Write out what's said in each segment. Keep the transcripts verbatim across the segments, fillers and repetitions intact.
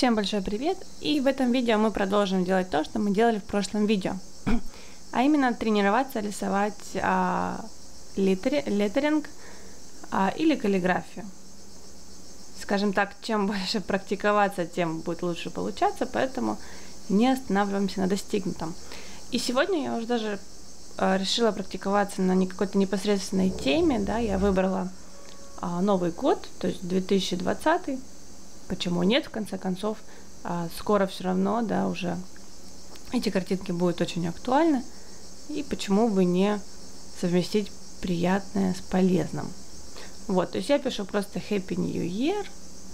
Всем большой привет! И в этом видео мы продолжим делать то, что мы делали в прошлом видео. А именно тренироваться рисовать а, литтери, леттеринг а, или каллиграфию. Скажем так, чем больше практиковаться, тем будет лучше получаться, поэтому не останавливаемся на достигнутом. И сегодня я уже даже а, решила практиковаться на какой-то непосредственной теме. Да? Я выбрала а, Новый год, то есть две тысячи двадцатый. Почему нет, в конце концов, а, скоро все равно, да, уже эти картинки будут очень актуальны, и почему бы не совместить приятное с полезным. Вот, то есть я пишу просто Happy New Year,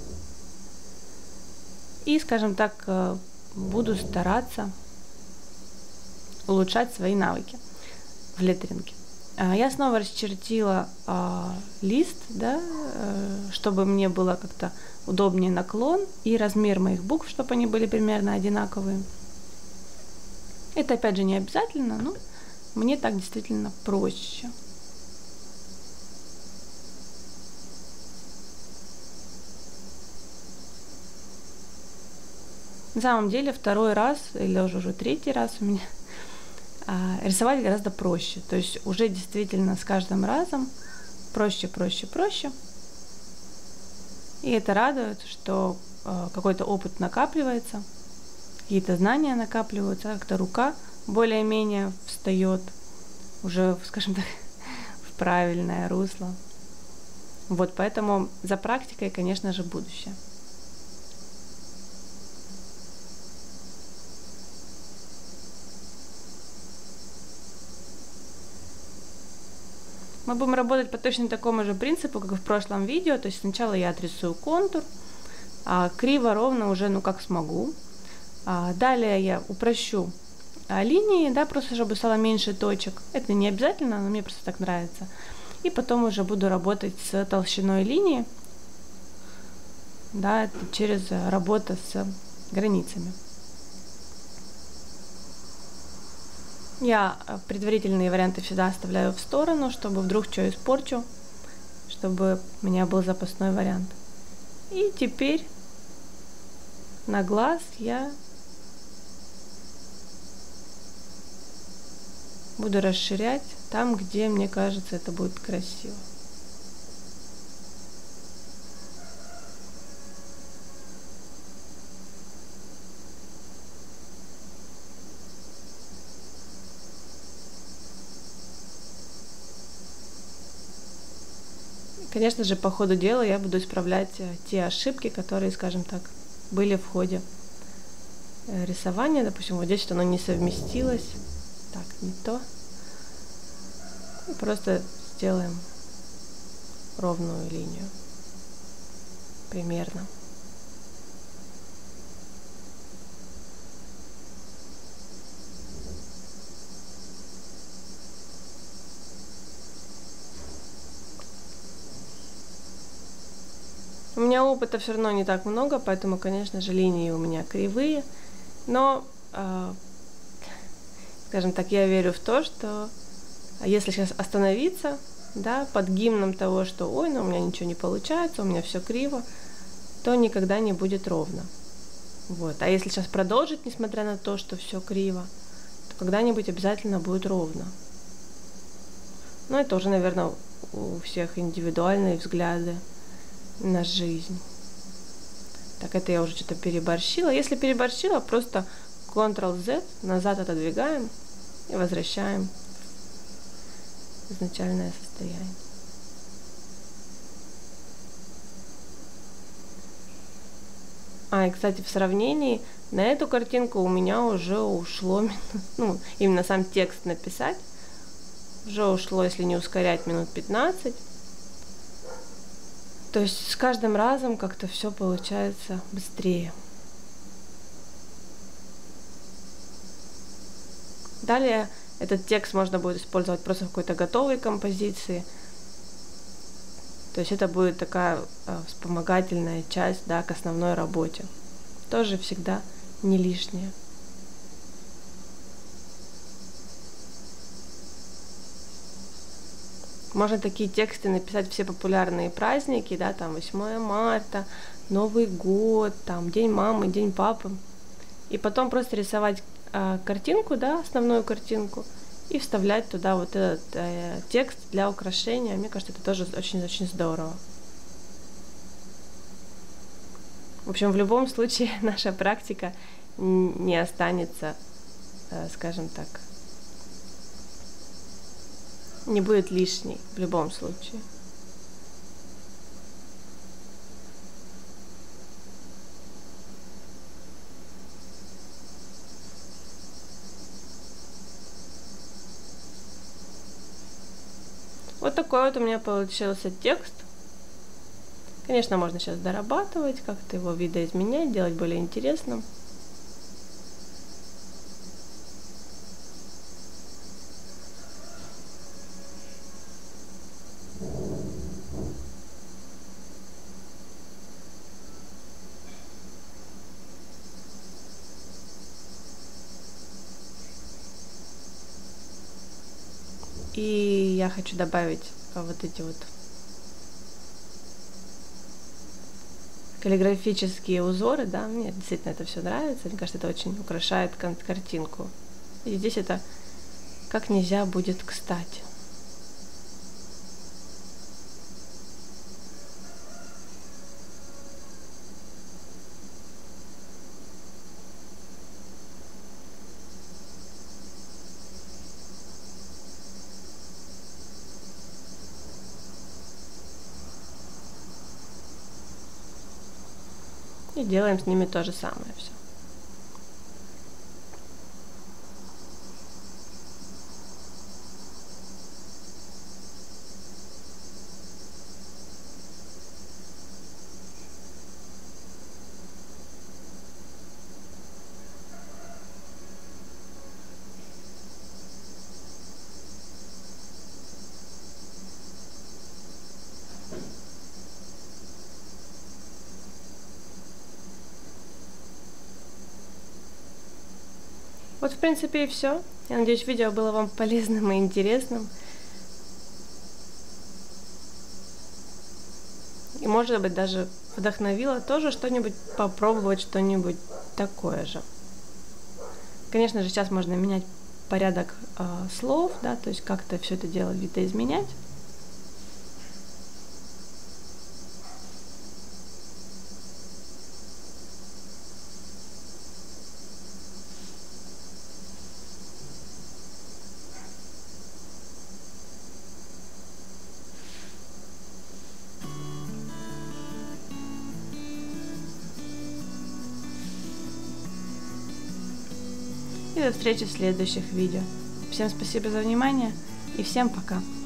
и, скажем так, буду стараться улучшать свои навыки в леттеринге. Я снова расчертила а, лист, да, чтобы мне было как-то удобнее наклон и размер моих букв, чтобы они были примерно одинаковые. Это опять же не обязательно, но мне так действительно проще. На самом деле второй раз, или уже, уже третий раз у меня, а, рисовать гораздо проще. То есть уже действительно с каждым разом проще, проще, проще. И это радует, что э, какой-то опыт накапливается, какие-то знания накапливаются, как-то рука более-менее встает уже, скажем так, в правильное русло. Вот, поэтому за практикой, конечно же, будущее. Мы будем работать по точно такому же принципу, как и в прошлом видео. То есть сначала я отрисую контур, а криво, ровно уже, ну как смогу. А далее я упрощу а, линии, да, просто чтобы стало меньше точек. Это не обязательно, но мне просто так нравится. И потом уже буду работать с толщиной линии, да, это через работу с границами. Я предварительные варианты всегда оставляю в сторону, чтобы вдруг что испорчу, чтобы у меня был запасной вариант. И теперь на глаз я буду расширять там, где мне кажется, это будет красиво. Конечно же, по ходу дела я буду исправлять те ошибки, которые, скажем так, были в ходе рисования. Допустим, вот здесь что оно не совместилось. Так, не то. И просто сделаем ровную линию. Примерно. У меня опыта все равно не так много, поэтому, конечно же, линии у меня кривые. Но, э, скажем так, я верю в то, что если сейчас остановиться, да, под гимном того, что ой, ну у меня ничего не получается, у меня все криво, то никогда не будет ровно. Вот. А если сейчас продолжить, несмотря на то, что все криво, то когда-нибудь обязательно будет ровно. Ну, это уже, наверное, у всех индивидуальные взгляды на жизнь. Так, это я уже что-то переборщила. Если переборщила, просто контрол-зет, назад отодвигаем и возвращаем в изначальное состояние. А, и, кстати, в сравнении на эту картинку у меня уже ушло, ну, именно сам текст написать, уже ушло, если не ускорять, минут пятнадцать. То есть с каждым разом как-то все получается быстрее. Далее этот текст можно будет использовать просто в какой-то готовой композиции. То есть это будет такая э, вспомогательная часть, да, к основной работе. Тоже всегда не лишнее. Можно такие тексты написать, все популярные праздники, да, там восьмое марта, Новый год, там День мамы, День папы. И потом просто рисовать э, картинку, да, основную картинку, и вставлять туда вот этот э, текст для украшения. Мне кажется, это тоже очень-очень здорово. В общем, в любом случае наша практика не останется, э, скажем так, не будет лишней в любом случае. Вот такой вот у меня получился текст. Конечно, можно сейчас дорабатывать, как-то его видоизменять, делать более интересным. И я хочу добавить вот эти вот каллиграфические узоры, да, мне действительно это все нравится, мне кажется, это очень украшает картинку. И здесь это как нельзя будет кстати. И делаем с ними то же самое все. Вот, в принципе, и все. Я надеюсь, видео было вам полезным и интересным. И, может быть, даже вдохновило тоже что-нибудь попробовать, что-нибудь такое же. Конечно же, сейчас можно менять порядок э, слов, да, то есть как-то все это дело видоизменять. И до встречи в следующих видео. Всем спасибо за внимание и всем пока!